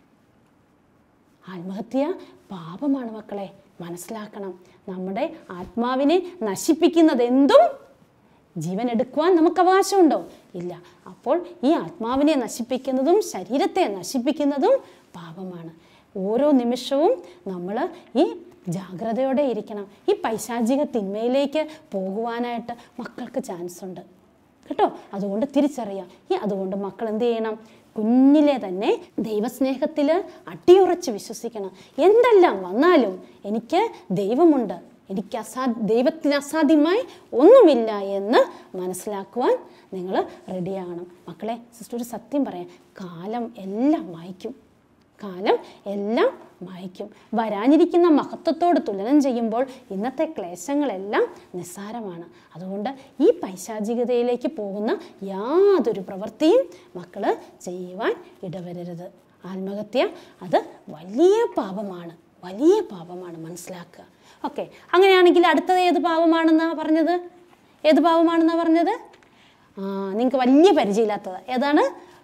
ആത്മഹത്യ പാപമാണ് മക്കളെ, മനസ്സിലാക്കണം. നമ്മുടെ ആത്മാവിനെ നശിപ്പിക്കുന്നത് എന്തും ജീവൻ എടുക്കുവാൻ നമുക്ക് അവകാശമുണ്ടോ? ഇല്ല. അപ്പോൾ ഈ ആത്മാവിനെ നശിപ്പിക്കുന്നതും ശരീരത്തെ നശിപ്പിക്കുന്നതും പാപമാണ്. ഓരോ നിമിഷവും നമ്മൾ ഈ ജാഗ്രതയോടെ ഇരിക്കണം. ഈ പൈശാചിക തിന്മയിലേക്ക് പോകുവാനായിട്ട് മക്കൾക്ക് ചാൻസ് ഉണ്ട് കേട്ടോ. അതുകൊണ്ട് തിരിച്ചറിയാം. ഈ അതുകൊണ്ട് മക്കൾ എന്ത് ചെയ്യണം? കുഞ്ഞിലെ തന്നെ ദൈവസ്നേഹത്തിൽ അടിയുറച്ച് വിശ്വസിക്കണം. എന്തെല്ലാം വന്നാലും എനിക്ക് ദൈവമുണ്ട്, എനിക്ക് അസാ ദൈവത്തിന് അസാധ്യമായി ഒന്നുമില്ല എന്ന് മനസ്സിലാക്കുവാൻ നിങ്ങൾ റെഡിയാകണം. മക്കളെ, സിസ്റ്റർ ഒരു സത്യം പറയാം, കാലം എല്ലാം മായ്ക്കും. കാലം എല്ലാം മായ്ക്കും. വരാനിരിക്കുന്ന മഹത്വത്തോട് തുലനം ചെയ്യുമ്പോൾ ഇന്നത്തെ ക്ലേശങ്ങളെല്ലാം നിസ്സാരമാണ്. അതുകൊണ്ട് ഈ പൈശാചികതയിലേക്ക് പോകുന്ന യാതൊരു പ്രവൃത്തിയും മക്കൾ ചെയ്യുവാൻ ഇടവരരുത്. ആത്മഹത്യ അത് വലിയ പാപമാണ്, വലിയ പാപമാണ്, മനസ്സിലാക്കുക. ഓക്കെ, അങ്ങനെയാണെങ്കിൽ അടുത്തത് ഏത് പാപമാണെന്നാണ് പറഞ്ഞത്? ഏത് പാപമാണെന്നാണ് പറഞ്ഞത്? ആ, നിങ്ങൾക്ക് വലിയ പരിചയമില്ലാത്തത് ഏതാണ്?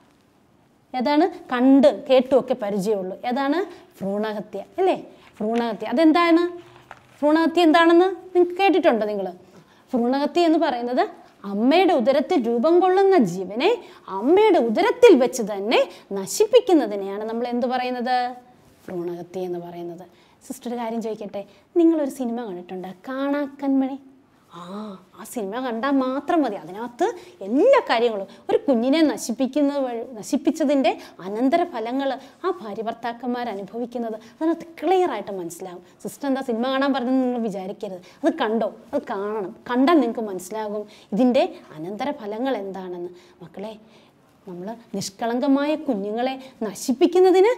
ഏതാണ്? കണ്ട് കേട്ടുമൊക്കെ പരിചയമുള്ളൂ. ഏതാണ്? ഭ്രൂണഹത്യ അല്ലേ? ഭ്രൂണഹത്യ അതെന്താണ്? ഭ്രൂണഹത്യ എന്താണെന്ന് നിങ്ങൾക്ക് കേട്ടിട്ടുണ്ടോ നിങ്ങൾ? ഭ്രൂണഹത്യ എന്ന് പറയുന്നത് അമ്മയുടെ ഉദരത്തിൽ രൂപം കൊള്ളുന്ന ജീവനെ അമ്മയുടെ ഉദരത്തിൽ വെച്ച് തന്നെ നശിപ്പിക്കുന്നതിനെയാണ് നമ്മൾ എന്ത് പറയുന്നത്? ഭ്രൂണഹത്യ എന്ന് പറയുന്നത്. സിസ്റ്റർ ഒരു കാര്യം ചോദിക്കട്ടെ, നിങ്ങളൊരു സിനിമ കണ്ടിട്ടുണ്ട്, കാണാക്കന്മണി? ആ ആ സിനിമ കണ്ടാൽ മാത്രം മതി, അതിനകത്ത് എല്ലാ കാര്യങ്ങളും ഒരു കുഞ്ഞിനെ നശിപ്പിക്കുന്നത് വഴി നശിപ്പിച്ചതിൻ്റെ അനന്തര ഫലങ്ങൾ ആ ഭാര്യ ഭർത്താക്കന്മാർ അനുഭവിക്കുന്നത് അതിനകത്ത് ക്ലിയറായിട്ട് മനസ്സിലാകും. സിസ്റ്റർ എന്താ സിനിമ കാണാൻ പറഞ്ഞതെന്ന് നിങ്ങൾ വിചാരിക്കരുത്. അത് കണ്ടോ, അത് കാണണം. കണ്ടാൽ നിങ്ങൾക്ക് മനസ്സിലാകും ഇതിൻ്റെ അനന്തര ഫലങ്ങൾ എന്താണെന്ന്. മക്കളെ, നമ്മൾ നിഷ്കളങ്കമായ കുഞ്ഞുങ്ങളെ നശിപ്പിക്കുന്നതിന്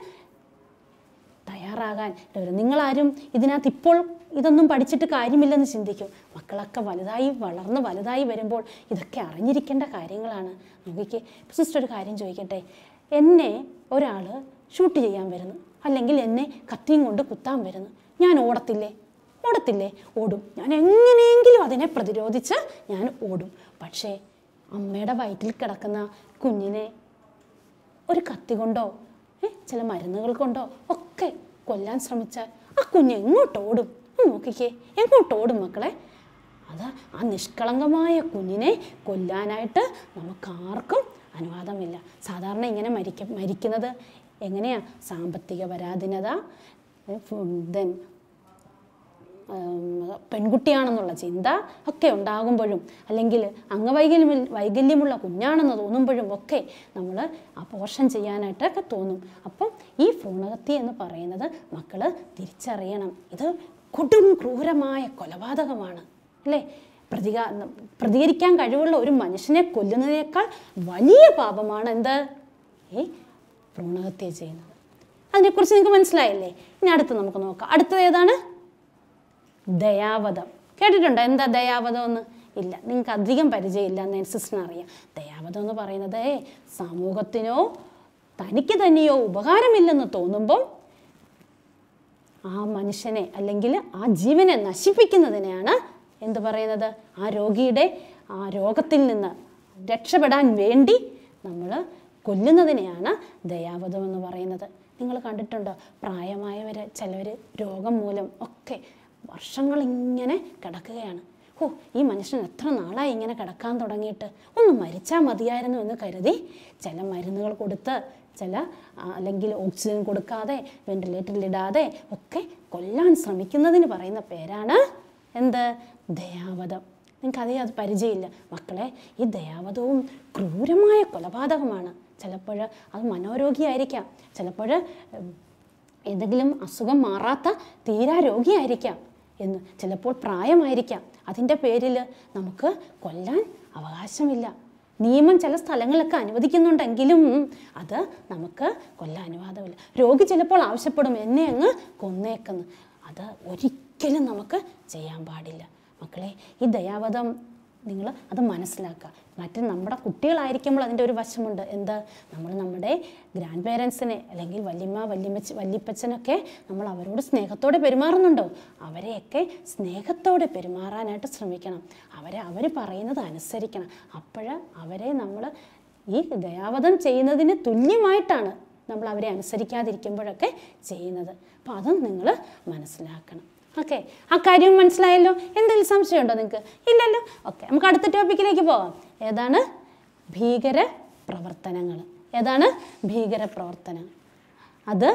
തയ്യാറാകാൻ നിങ്ങളാരും ഇതിനകത്ത് ഇപ്പോൾ ഇതൊന്നും പഠിച്ചിട്ട് കാര്യമില്ലെന്ന് ചിന്തിക്കും. മക്കളൊക്കെ വലുതായി വളർന്ന് വലുതായി വരുമ്പോൾ ഇതൊക്കെ അറിഞ്ഞിരിക്കേണ്ട കാര്യങ്ങളാണ്. നോക്കിക്കേ, സിസ്റ്റർ ഒരു കാര്യം ചോദിക്കട്ടെ, എന്നെ ഒരാൾ ഷൂട്ട് ചെയ്യാൻ വരുന്നു, അല്ലെങ്കിൽ എന്നെ കത്തിയും കൊണ്ട് കുത്താൻ വരുന്നു, ഞാൻ ഓടത്തില്ലേ? ഓടത്തില്ലേ? ഓടും. ഞാൻ എങ്ങനെയെങ്കിലും അതിനെ പ്രതിരോധിച്ച് ഞാൻ ഓടും. പക്ഷേ അമ്മയുടെ വയറ്റിൽ കിടക്കുന്ന കുഞ്ഞിനെ ഒരു കത്തി കൊണ്ടോ ചില മരുന്നുകൾ കൊണ്ടോ ഒക്കെ കൊല്ലാൻ ശ്രമിച്ചാൽ ആ കുഞ്ഞ് എങ്ങോട്ടോടും? നോക്കിക്കേ, എങ്ങോട്ടോടും മക്കളെ? അത് ആ നിഷ്കളങ്കമായ കുഞ്ഞിനെ കൊല്ലാനായിട്ട് നമുക്കാർക്കും അനുവാദമില്ല. സാധാരണ ഇങ്ങനെ മരിക്ക മരിക്കുന്നത് എങ്ങനെയാണ്? സാമ്പത്തിക പരാധീനത, ദെൻ പെൺകുട്ടിയാണെന്നുള്ള ചിന്ത ഒക്കെ ഉണ്ടാകുമ്പോഴും, അല്ലെങ്കിൽ അംഗവൈകല്യം വൈകല്യമുള്ള കുഞ്ഞാണെന്ന് തോന്നുമ്പോഴും ഒക്കെ നമ്മൾ അപോർഷൻ ചെയ്യാനായിട്ടൊക്കെ തോന്നും. അപ്പം ഈ ഭ്രൂണഹത്യ എന്ന് പറയുന്നത് മക്കൾ തിരിച്ചറിയണം. ഇത് കൊടും ക്രൂരമായ കൊലപാതകമാണ് അല്ലേ? പ്രതികാ പ്രതികരിക്കാൻ കഴിവുള്ള ഒരു മനുഷ്യനെ കൊല്ലുന്നതിനേക്കാൾ വലിയ പാപമാണ് എന്ത്? ഈ ഭ്രൂണഹത്യ ചെയ്യുന്നത്. അതിനെക്കുറിച്ച് നിങ്ങൾക്ക് മനസ്സിലായില്ലേ? ഇനി അടുത്ത് നമുക്ക് നോക്കാം. അടുത്തത് ഏതാണ്? ദയാവധം. കേട്ടിട്ടുണ്ടോ എന്താ ദയാവധം എന്ന്? ഇല്ല, നിങ്ങൾക്ക് അധികം പരിചയമില്ല എന്ന് സിസ്റ്ററിന് അറിയാം. ദയാവധം എന്ന് പറയുന്നത് സമൂഹത്തിനോ തനിക്ക് തന്നെയോ ഉപകാരമില്ലെന്ന് തോന്നുമ്പോൾ ആ മനുഷ്യനെ അല്ലെങ്കിൽ ആ ജീവനെ നശിപ്പിക്കുന്നതിനെയാണ് എന്ത് പറയുന്നത്? ആ രോഗിയുടെ ആ രോഗത്തിൽ നിന്ന് രക്ഷപ്പെടാൻ വേണ്ടി നമ്മൾ കൊല്ലുന്നതിനെയാണ് ദയാവധം എന്ന് പറയുന്നത്. നിങ്ങൾ കണ്ടിട്ടുണ്ടോ? പ്രായമായവർ ചിലവർ രോഗം മൂലം ഒക്കെ വർഷങ്ങളിങ്ങനെ കിടക്കുകയാണ്. ഓ, ഈ മനുഷ്യൻ എത്ര നാളായി ഇങ്ങനെ കിടക്കാൻ തുടങ്ങിയിട്ട്, ഒന്ന് മരിച്ചാൽ മതിയായിരുന്നു എന്ന് കരുതി ചില മരുന്നുകൾ കൊടുത്ത് ചില അല്ലെങ്കിൽ ഓക്സിജൻ കൊടുക്കാതെ വെന്റിലേറ്ററിലിടാതെ ഒക്കെ കൊല്ലാൻ ശ്രമിക്കുന്നതിന് പറയുന്ന പേരാണ് എന്ത്? ദയാവധം. നിങ്ങൾക്കതേ അത് പരിചയമില്ല മക്കളെ. ഈ ദയാവധവും ക്രൂരമായ കൊലപാതകമാണ്. ചിലപ്പോൾ അത് മനോരോഗിയായിരിക്കാം, ചിലപ്പോൾ എന്തെങ്കിലും അസുഖം മാറാത്ത തീരാ രോഗിയായിരിക്കാം, എന്ന് ചിലപ്പോൾ പ്രായമായിരിക്കാം. അതിൻ്റെ പേരിൽ നമുക്ക് കൊല്ലാൻ അവകാശമില്ല. നിയമം ചില സ്ഥലങ്ങളിലൊക്കെ അനുവദിക്കുന്നുണ്ടെങ്കിലും അത് നമുക്ക് കൊല്ലാൻ അനുവാദമില്ല. രോഗി ചിലപ്പോൾ ആവശ്യപ്പെടും എന്നെ അങ്ങ് കൊന്നേക്കെന്ന്. അത് ഒരിക്കലും നമുക്ക് ചെയ്യാൻ പാടില്ല മക്കളെ. ഈ ദയാവധം നിങ്ങൾ അത് മനസ്സിലാക്കുക. മറ്റ് നമ്മുടെ കുട്ടികളായിരിക്കുമ്പോൾ അതിൻ്റെ ഒരു വശമുണ്ട്. എന്താ? നമ്മൾ നമ്മുടെ ഗ്രാൻഡ് പേരൻസിനെ അല്ലെങ്കിൽ വല്യമ്മ വല്യമ്മച്ച് വല്യപ്പച്ചനൊക്കെ നമ്മൾ അവരോട് സ്നേഹത്തോടെ പെരുമാറുന്നുണ്ടോ? അവരെയൊക്കെ സ്നേഹത്തോടെ പെരുമാറാനായിട്ട് ശ്രമിക്കണം. അവരെ അവർ പറയുന്നത് അനുസരിക്കണം. അപ്പോൾ അവരെ നമ്മൾ ഈ ദയാവധം ചെയ്യുന്നതിന് തുല്യമായിട്ടാണ് നമ്മൾ അവരെ അനുസരിക്കാതിരിക്കുമ്പോഴൊക്കെ ചെയ്യുന്നത്. അപ്പോൾ അതും നിങ്ങൾ മനസ്സിലാക്കണം. ഓക്കെ, ആ കാര്യം മനസ്സിലായല്ലോ? എന്തെങ്കിലും സംശയമുണ്ടോ നിങ്ങൾക്ക്? ഇല്ലല്ലോ. ഓക്കെ, നമുക്ക് അടുത്ത ടോപ്പിക്കിലേക്ക് പോകാം. ഏതാണ്? ഭീകര പ്രവർത്തനങ്ങൾ. ഏതാണ്? ഭീകര പ്രവർത്തനം. അത്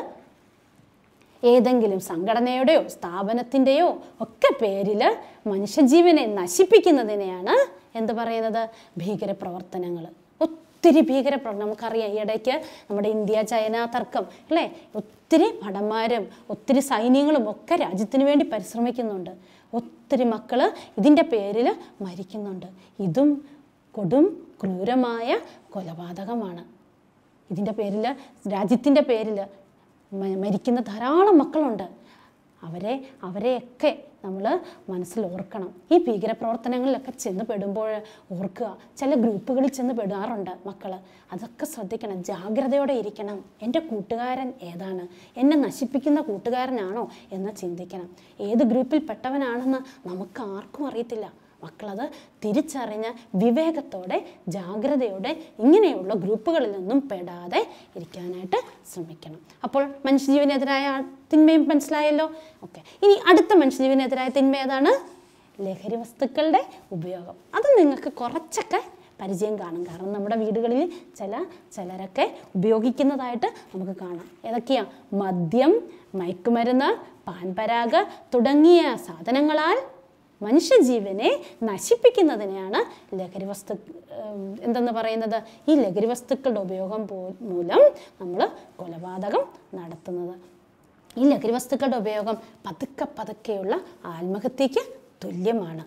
ഏതെങ്കിലും സംഘടനയുടെയോ സ്ഥാപനത്തിൻ്റെയോ ഒക്കെ പേരിൽ മനുഷ്യജീവനെ നശിപ്പിക്കുന്നതിനെയാണ് എന്ത് പറയുന്നത്? ഭീകര പ്രവർത്തനങ്ങൾ. ഒത്തിരി ഭീകര പ്രവർത്തനം നമുക്കറിയാം. ഈ ഇടയ്ക്ക് നമ്മുടെ ഇന്ത്യ ചൈന തർക്കം അല്ലേ? ഒത്തിരി ഭടന്മാരും ഒത്തിരി സൈന്യങ്ങളും ഒക്കെ രാജ്യത്തിന് വേണ്ടി പരിശ്രമിക്കുന്നുണ്ട്. ഒത്തിരി മക്കൾ ഇതിൻ്റെ പേരിൽ മരിക്കുന്നുണ്ട്. ഇതും കൊടും ക്രൂരമായ കൊലപാതകമാണ്. ഇതിൻ്റെ പേരിൽ രാജ്യത്തിൻ്റെ പേരിൽ മരിക്കുന്ന ധാരാളം മക്കളുണ്ട്. അവരെ അവരെയൊക്കെ നമ്മൾ മനസ്സിൽ ഓർക്കണം. ഈ ഭീകരപ്രവർത്തനങ്ങളിലൊക്കെ ചെന്ന് പെടുമ്പോൾ ഓർക്കുക, ചില ഗ്രൂപ്പുകളിൽ ചെന്ന് പെടാറുണ്ട് മക്കൾ. അതൊക്കെ ശ്രദ്ധിക്കണം, ജാഗ്രതയോടെ ഇരിക്കണം. എൻ്റെ കൂട്ടുകാരൻ ഏതാണ്? എന്നെ നശിപ്പിക്കുന്ന കൂട്ടുകാരനാണോ എന്ന് ചിന്തിക്കണം. ഏത് ഗ്രൂപ്പിൽ പെട്ടവനാണെന്ന് നമുക്ക് ആർക്കും അറിയത്തില്ല. മക്കളത് തിരിച്ചറിഞ്ഞ് വിവേകത്തോടെ ജാഗ്രതയോടെ ഇങ്ങനെയുള്ള ഗ്രൂപ്പുകളിൽ നിന്നും പെടാതെ ഇരിക്കാനായിട്ട് ശ്രമിക്കണം. അപ്പോൾ മനുഷ്യജീവനെതിരായ തിന്മയും മനസ്സിലായല്ലോ. ഓക്കെ, ഇനി അടുത്ത മനുഷ്യജീവനെതിരായ തിന്മ ഏതാണ്? ലഹരി വസ്തുക്കളുടെ ഉപയോഗം. അത് നിങ്ങൾക്ക് കുറച്ചൊക്കെ പരിചയം കാണും. കാരണം നമ്മുടെ വീടുകളിൽ ചില ചിലരൊക്കെ ഉപയോഗിക്കുന്നതായിട്ട് നമുക്ക് കാണാം. ഏതൊക്കെയാ? മദ്യം, മയക്കുമരുന്ന്, പാൻപരാഗ് തുടങ്ങിയ സാധനങ്ങളാൽ മനുഷ്യജീവനെ നശിപ്പിക്കുന്നതിനെയാണ് ലഹരി വസ്തു എന്തെന്ന് പറയുന്നത്. ഈ ലഹരി വസ്തുക്കളുടെ ഉപയോഗം മൂലം നമ്മൾ കൊലപാതകം നടത്തുന്നത്. ഈ ലഹരി വസ്തുക്കളുടെ ഉപയോഗം പതുക്കെ പതുക്കെയുള്ള ആത്മഹത്യക്ക് തുല്യമാണ്.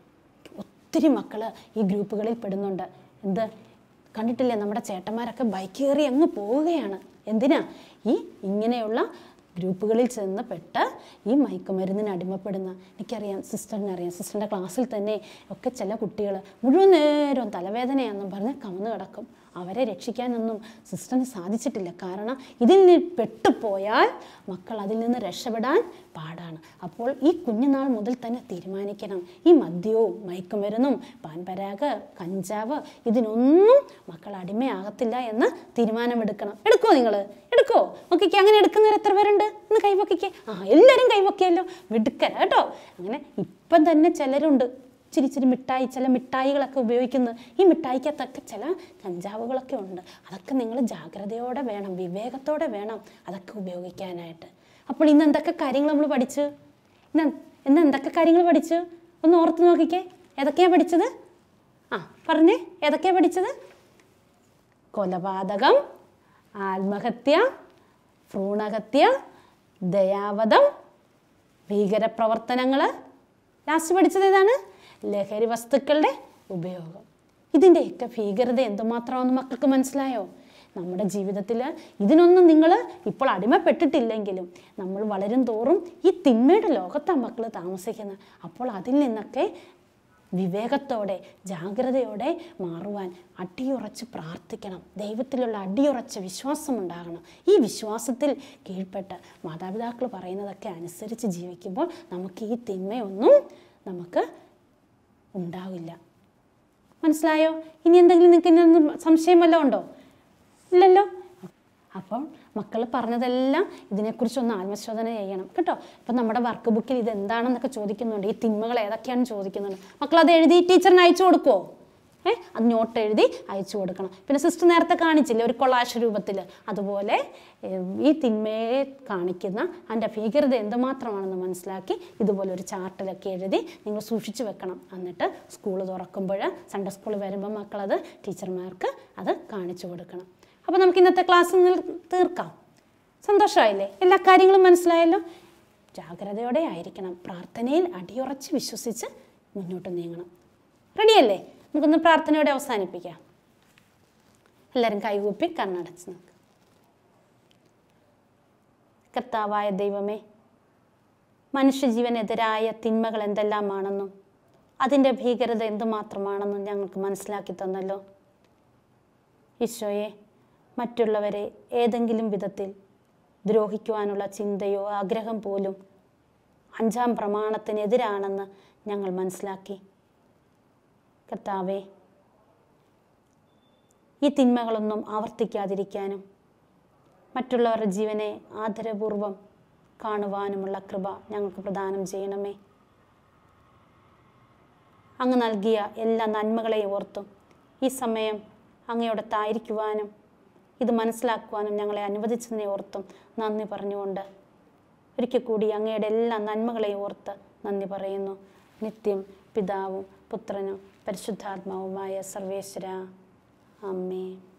ഒത്തിരി മക്കൾ ഈ ഗ്രൂപ്പുകളിൽ പെടുന്നുണ്ട്. എന്ത് കണ്ടിട്ടില്ലേ? നമ്മുടെ ചേട്ടന്മാരൊക്കെ ബൈക്ക് കയറി അങ്ങ് പോവുകയാണ്. എന്തിനാ? ഈ ഇങ്ങനെയുള്ള ഗ്രൂപ്പുകളിൽ ചെന്ന് പെട്ട് ഈ മയക്കുമരുന്നിന് അടിമപ്പെടുന്ന. എനിക്കറിയാം, സിസ്റ്ററിനറിയാം. സിസ്റ്ററിൻ്റെ ക്ലാസ്സിൽ തന്നെ ഒക്കെ ചില കുട്ടികൾ മുഴുവൻ നേരം തലവേദനയാണെന്നും പറഞ്ഞ് കമന്ന് കിടക്കും. അവരെ രക്ഷിക്കാനൊന്നും സിസ്റ്ററിന് സാധിച്ചിട്ടില്ല. കാരണം ഇതിൽ നിന്ന് പെട്ടുപോയാൽ മക്കൾ അതിൽ നിന്ന് രക്ഷപ്പെടാൻ പാടാണ്. അപ്പോൾ ഈ കുഞ്ഞുനാൾ മുതൽ തന്നെ തീരുമാനിക്കണം, ഈ മദ്യവും മയക്കുമരുന്നും പാൻപരാഗ് കഞ്ചാവ് ഇതിനൊന്നും മക്കൾ അടിമയാകത്തില്ല എന്ന് തീരുമാനമെടുക്കണം. എടുക്കുമോ നിങ്ങൾ? എടുക്കുമോ? ഓക്കെ, അങ്ങനെ എടുക്കുന്നവർ എത്ര പേരുണ്ട്? ഒന്ന് കൈവക്കിക്കേ. ആ, എല്ലാവരും കൈവക്കിയല്ലോ, മിടുക്കര കേട്ടോ. അങ്ങനെ ഇപ്പം തന്നെ ചിലരുണ്ട് ഇച്ചിരി ഇച്ചിരി മിഠായി, ചില മിഠായികളൊക്കെ ഉപയോഗിക്കുന്നത്. ഈ മിഠായിക്കകത്തൊക്കെ ചില കഞ്ചാവുകളൊക്കെ ഉണ്ട്. അതൊക്കെ നിങ്ങൾ ജാഗ്രതയോടെ വേണം, വിവേകത്തോടെ വേണം അതൊക്കെ ഉപയോഗിക്കാനായിട്ട്. അപ്പോൾ ഇന്ന് എന്തൊക്കെ കാര്യങ്ങൾ നമ്മൾ പഠിച്ചു? ഇന്ന് ഇന്ന് എന്തൊക്കെ കാര്യങ്ങൾ പഠിച്ചു? ഒന്ന് ഓർത്ത് നോക്കിക്കേ. ഏതൊക്കെയാണ് പഠിച്ചത്? ആ പറഞ്ഞേ, ഏതൊക്കെയാണ് പഠിച്ചത്? കൊലപാതകം, ആത്മഹത്യ, ഭ്രൂണഹത്യ, ദയാവധം, ഭീകരപ്രവർത്തനങ്ങൾ. ലാസ്റ്റ് പഠിച്ചത് ഏതാണ്? ലഹരി വസ്തുക്കളുടെ ഉപയോഗം. ഇതിൻ്റെയൊക്കെ ഭീകരത എന്തുമാത്രമാണെന്ന് മക്കൾക്ക് മനസ്സിലായോ? നമ്മുടെ ജീവിതത്തിൽ ഇതിനൊന്നും നിങ്ങൾ ഇപ്പോൾ അടിമപ്പെട്ടിട്ടില്ലെങ്കിലും നമ്മൾ വളരും തോറും ഈ തിന്മയുടെ ലോകത്താണ് മക്കൾ താമസിക്കുന്നത്. അപ്പോൾ അതിൽ നിന്നൊക്കെ വിവേകത്തോടെ ജാഗ്രതയോടെ മാറുവാൻ അടിയുറച്ച് പ്രാർത്ഥിക്കണം. ദൈവത്തിലുള്ള അടിയുറച്ച വിശ്വാസം ഉണ്ടാകണം. ഈ വിശ്വാസത്തിൽ കീഴ്പ്പെട്ട് മാതാപിതാക്കൾ പറയുന്നതൊക്കെ അനുസരിച്ച് ജീവിക്കുമ്പോൾ നമുക്ക് ഈ തിന്മയൊന്നും നമുക്ക് ഉണ്ടാവില്ല. മനസ്സിലായോ? ഇനി എന്തെങ്കിലും നിങ്ങൾക്ക് ഇനി സംശയം വല്ലതും ഉണ്ടോ? ഇല്ലല്ലോ. അപ്പോൾ മക്കൾ പറഞ്ഞതെല്ലാം ഇതിനെക്കുറിച്ചൊന്ന് ആത്മശോധന ചെയ്യണം കേട്ടോ. അപ്പം നമ്മുടെ വർക്ക് ബുക്കിൽ ഇത് എന്താണെന്നൊക്കെ ചോദിക്കുന്നുണ്ട്. ഈ തിന്മകൾ ഏതൊക്കെയാണെന്ന് ചോദിക്കുന്നുണ്ട്. മക്കൾ അത് എഴുതി ടീച്ചറിന് അയച്ചു കൊടുക്കുമോ? ഏ അത് നോട്ട് എഴുതി അയച്ചു കൊടുക്കണം. പിന്നെ സിസ്റ്റർ നേരത്തെ കാണിച്ചില്ലേ ഒരു കൊളാഷ് രൂപത്തിൽ, അതുപോലെ ഈ തിന്മയെ കാണിക്കുന്ന അതിൻ്റെ ഭീകരത എന്തുമാത്രമാണെന്ന് മനസ്സിലാക്കി ഇതുപോലെ ഒരു ചാർട്ടിലൊക്കെ എഴുതി നിങ്ങൾ സൂക്ഷിച്ചു വെക്കണം. എന്നിട്ട് സ്കൂൾ തുറക്കുമ്പോൾ സൺഡേ സ്കൂളിൽ വരുമ്പോൾ മക്കളത് ടീച്ചർമാർക്ക് അത് കാണിച്ചു കൊടുക്കണം. അപ്പോൾ നമുക്ക് ഇന്നത്തെ ക്ലാസ് തീർക്കാം. സന്തോഷമായില്ലേ? എല്ലാ കാര്യങ്ങളും മനസ്സിലായല്ലോ? ജാഗ്രതയോടെ ആയിരിക്കണം, പ്രാർത്ഥനയിൽ അടിയുറച്ച് വിശ്വസിച്ച് മുന്നോട്ട് നീങ്ങണം. റെഡിയല്ലേ? നമുക്കൊന്ന് പ്രാർത്ഥനയോടെ അവസാനിപ്പിക്കാം. എല്ലാവരും കൈകൂപ്പി കണ്ണടച്ച് നിൽക്കുക. കർത്താവായ ദൈവമേ, മനുഷ്യജീവനെതിരായ തിന്മകൾ എന്തെല്ലാമാണെന്നും അതിൻ്റെ ഭീകരത എന്തുമാത്രമാണെന്നും ഞങ്ങൾക്ക് മനസ്സിലാക്കി തന്നല്ലോ. ഈശോയെ, മറ്റുള്ളവരെ ഏതെങ്കിലും വിധത്തിൽ ദ്രോഹിക്കുവാനുള്ള ചിന്തയോ ആഗ്രഹം പോലും അഞ്ചാം പ്രമാണത്തിനെതിരാണെന്ന് ഞങ്ങൾ മനസ്സിലാക്കി. കർത്താവേ, ഈ തിന്മകളൊന്നും ആവർത്തിക്കാതിരിക്കാനും മറ്റുള്ളവരുടെ ജീവനെ ആദരപൂർവം കാണുവാനുമുള്ള കൃപ ഞങ്ങൾക്ക് പ്രദാനം ചെയ്യണമേ. അങ്ങ് നൽകിയ എല്ലാ നന്മകളെയും ഓർത്തും ഈ സമയം അങ്ങയോടത്തായിരിക്കുവാനും ഇത് മനസ്സിലാക്കുവാനും ഞങ്ങളെ അനുവദിച്ചതിനെ ഓർത്തും നന്ദി പറഞ്ഞുകൊണ്ട് ഒരിക്കൽ കൂടി അങ്ങയുടെ എല്ലാ നന്മകളെയും ഓർത്ത് നന്ദി പറയുന്നു. നിത്യം പിതാവും പുത്രനും പരിശുദ്ധാത്മാവുമായ സർവേശ്വര. ആമേൻ.